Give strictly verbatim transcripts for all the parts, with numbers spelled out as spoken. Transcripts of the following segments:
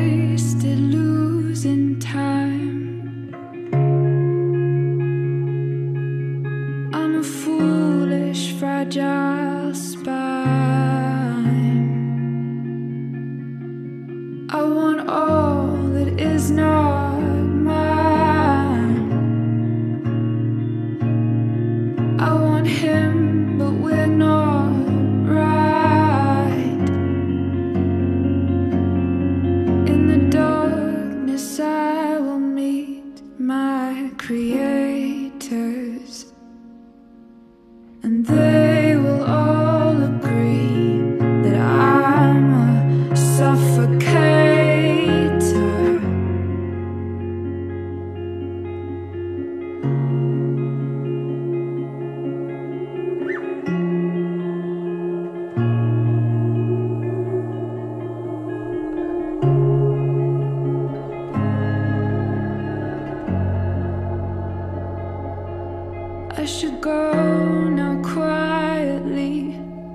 wasted losing time. I'm a foolish, fragile spine. I want all that is not mine. I want him, but we're not right. In the darkness I will meet my creators, and they will all agree that I'm a suffocator. I should go now quietly,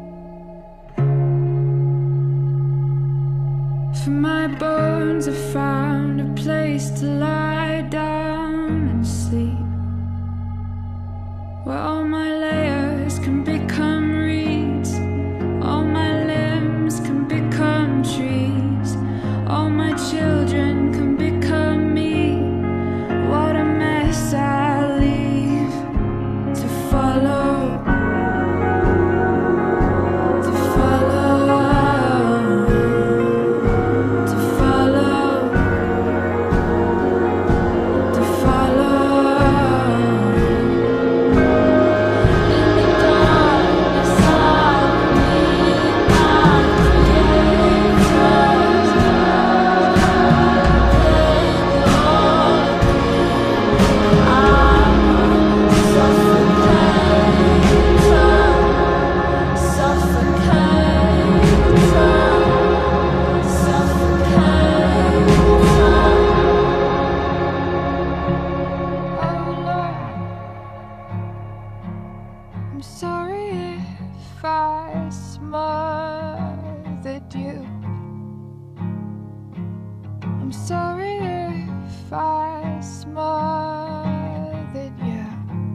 for my bones have found a place to lie down and sleep, where all my layers can become reeds, all my limbs can become trees, all my children can become me. What a mess I leave to follow, to follow, to follow, to follow. In the darkness I will meet my creators. They will all agree I'm a suffocator, suffocator, suffocator. Oh Lord, I'm sorry if I smothered you. I'm sorry if I smothered you.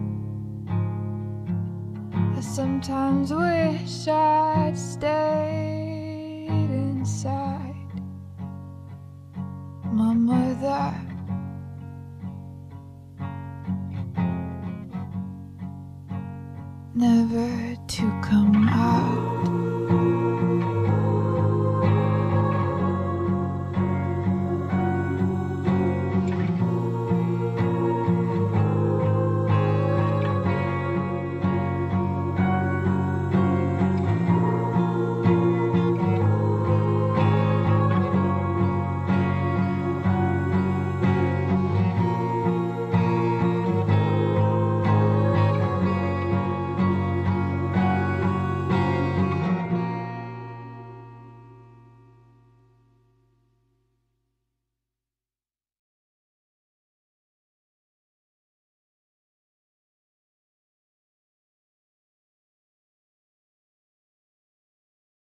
I sometimes wish I'd stayed inside my mother. Never to come